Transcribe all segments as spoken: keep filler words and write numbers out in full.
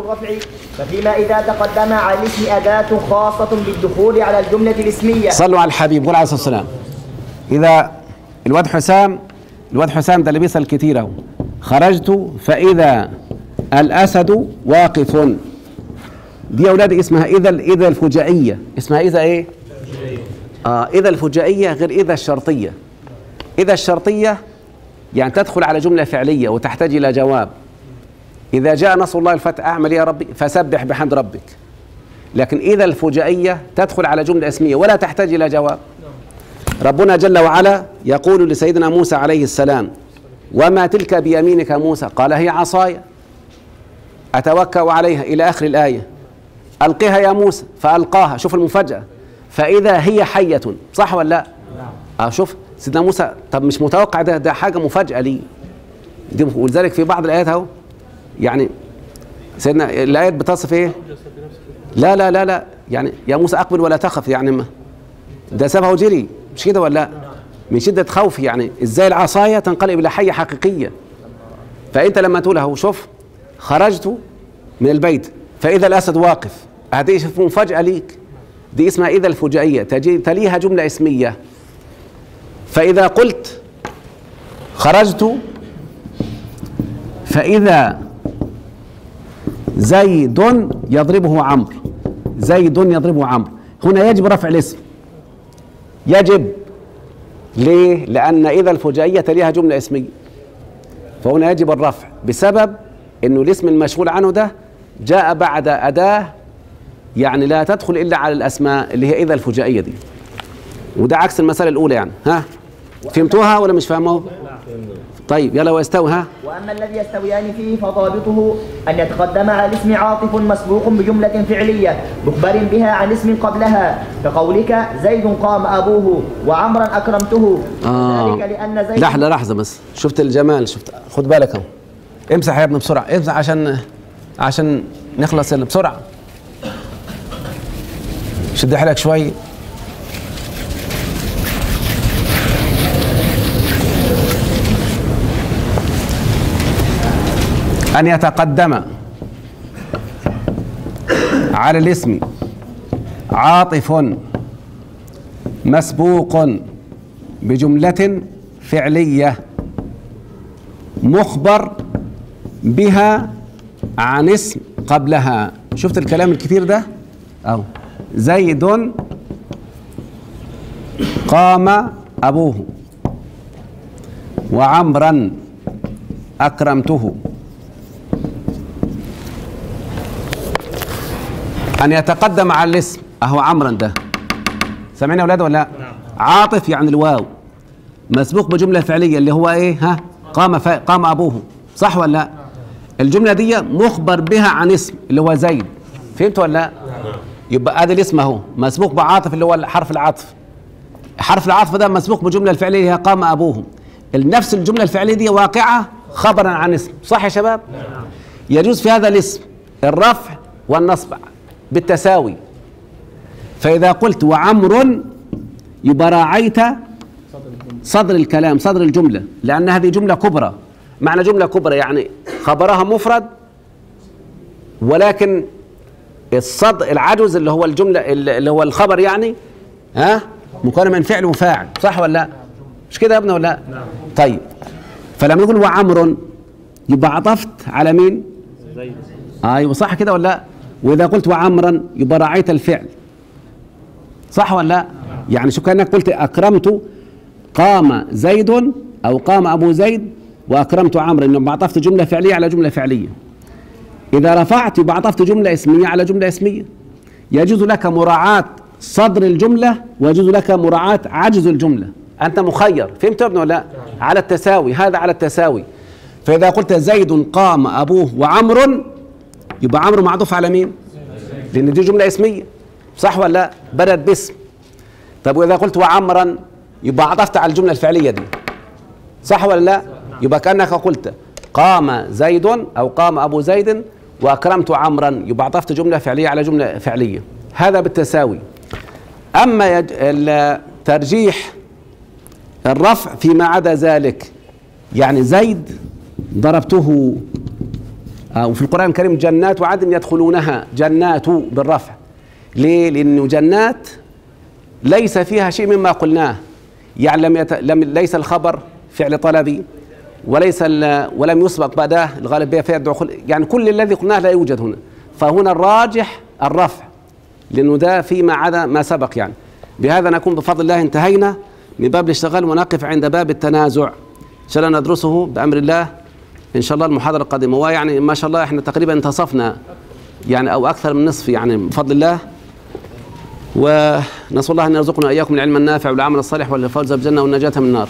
الرفع، ففيما إذا تقدم على الاسم أداة خاصة بالدخول على الجملة الاسمية. صلوا على الحبيب قول عليه الصلاة والسلام. إذا الواد حسام الواد حسام ده اللي بيسأل كتير اهو. خرجت فإذا الأسد واقف، دي يا أولادي اسمها إذا إذا الفجائية. اسمها إذا إيه؟ آه إذا الفجائية غير إذا الشرطية. إذا الشرطية يعني تدخل على جملة فعلية وتحتاج إلى جواب. إذا جاء نصر الله الفتح أعمل يا ربي فسبح بحمد ربك. لكن إذا الفجائية تدخل على جملة اسمية ولا تحتاج إلى جواب. ربنا جل وعلا يقول لسيدنا موسى عليه السلام: وما تلك بيمينك موسى؟ قال: هي عصاي أتوكأ عليها، إلى آخر الآية. ألقها يا موسى فألقاها، شوف المفاجأة، فإذا هي حية. صح ولا لا؟ اه شوف سيدنا موسى، طب مش متوقع ده ده حاجة مفاجأة ليه. ولذلك في بعض الآيات اهو يعني سيدنا الآيات بتصف ايه؟ لا لا لا لا يعني يا موسى أقبل ولا تخف، يعني ما ده سابها وجري، مش كده ولا لا؟ من شدة خوفه، يعني ازاي العصاية تنقلب إلى حية حقيقية. فأنت لما تقول اهو شوف خرجت من البيت فإذا الأسد واقف، هذه مفاجأة ليك، دي اسمها إذا الفجائية، تليها جملة اسمية. فإذا قلت خرجت فإذا زيد يضربه عمرو، زيد يضربه عمرو، هنا يجب رفع الاسم. يجب ليه؟ لأن إذا الفجائية تليها جملة اسمية، فهنا يجب الرفع بسبب إنه الاسم المشغول عنه ده جاء بعد أداة يعني لا تدخل إلا على الأسماء اللي هي إذا الفجائية دي، وده عكس المسألة الأولى. يعني ها فهمتوها ولا مش فاهموها؟ طيب يلا واستوي. ها وأما الذي يستويان فيه فضابطه أن يتقدم على الاسم عاطف مسبوق بجملة فعلية مخبر بها عن اسم قبلها، كقولك زيد قام أبوه وعمرا أكرمته. آه. ذلك لأن زيد لحظة لحظة بس، شفت الجمال، شفت، خد بالك اهو، امسح يا ابني بسرعة، امسح عشان عشان نخلص بسرعة، شد حيلك شوي. أن يتقدم على الاسم عاطف مسبوق بجملة فعلية مخبر بها عن اسم قبلها. شفت الكلام الكثير ده؟ أو زيد قام أبوه وعمرا أكرمته. أن يتقدم على الاسم أهو عمرا ده، سامعين يا أولاد ولا لا؟ عاطف يعني الواو مسبوق بجملة فعلية اللي هو إيه؟ ها قام ف... قام أبوه، صح ولا لا؟ الجملة دي مخبر بها عن اسم اللي هو زيد، فهمت ولا لا؟ يبقى هذا الاسم اهو مسبوق بعاطف اللي هو حرف العطف. حرف العطف ده مسبوق بجملة الفعلية اللي هي قام أبوه. نفس الجملة الفعلية دي واقعة خبرا عن اسم، صح يا شباب؟ يجوز في هذا الاسم الرفع والنصب بالتساوي. فإذا قلت وعمر يبقى راعيت صدر الكلام، صدر الجملة، لأن هذه جملة كبرى. معنى جملة كبرى يعني خبرها مفرد، ولكن الصدر العجز اللي هو الجملة اللي هو الخبر يعني ها مكون من فعل وفاعل، صح ولا لا؟ مش كده يا ابني ولا لا؟ طيب فلما نقول وعمر يبقى عطفت على مين؟ زيد. ايوه صح كده ولا لا؟ واذا قلت وعمرا يبقى راعيت الفعل، صح ولا لا؟ يعني شو كانك قلت اكرمت قام زيد او قام ابو زيد واكرمت عمرا، انه عطفت جمله فعليه على جمله فعليه. اذا رفعت يبقى عطفت جمله اسميه على جمله اسميه. يجوز لك مراعاه صدر الجمله ويجوز لك مراعاه عجز الجمله، انت مخير، فهمت يا ابني ولا لا؟ على التساوي، هذا على التساوي. فاذا قلت زيد قام ابوه وعمر يبقى عمرو معطوف على مين؟ لان دي جمله اسميه، صح ولا لا؟ بدات باسم. طب واذا قلت وعمرا يبقى عطفت على الجمله الفعليه دي، صح ولا لا؟ يبقى كانك قلت قام زيد او قام ابو زيد واكرمت عمرا، يبقى عطفت جمله فعليه على جمله فعليه، هذا بالتساوي. اما يج... ترجيح الرفع فيما عدا ذلك، يعني زيد ضربته آه وفي القرآن الكريم جنات وعدن يدخلونها، جنات بالرفع. ليه؟ لأنه جنات ليس فيها شيء مما قلناه، يعني لم, يت... لم ليس الخبر فعل طلبي، وليس ال... ولم يسبق بعده الغالبية فيها الدخول، يعني كل الذي قلناه لا يوجد هنا. فهنا الراجح الرفع، لأنه ده فيما عدا ما سبق. يعني بهذا نكون بفضل الله انتهينا من باب الاشتغال، ونقف عند باب التنازع إن شاء الله ندرسه بأمر الله إن شاء الله المحاضرة القادمة. ويعني ما شاء الله إحنا تقريبا انتصفنا يعني أو أكثر من نصف يعني بفضل الله. ونسأل الله أن يرزقنا إياكم العلم النافع والعمل الصالح والفوز بالجنة والنجاة من النار.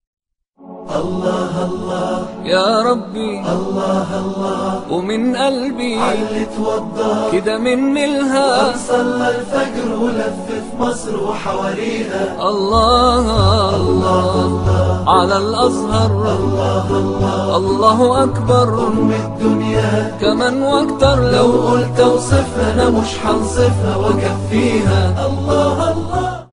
الله الله يا ربي، الله الله ومن قلبي علي توضى كده من ملها، صلى الفجر ولف في مصر وحواليها. الله الله على الأزهر، الله الله الله أكبر، أم الدنيا كمان واكتر، لو قلت اوصفها أنا مش هنصفها وكفيها. الله الله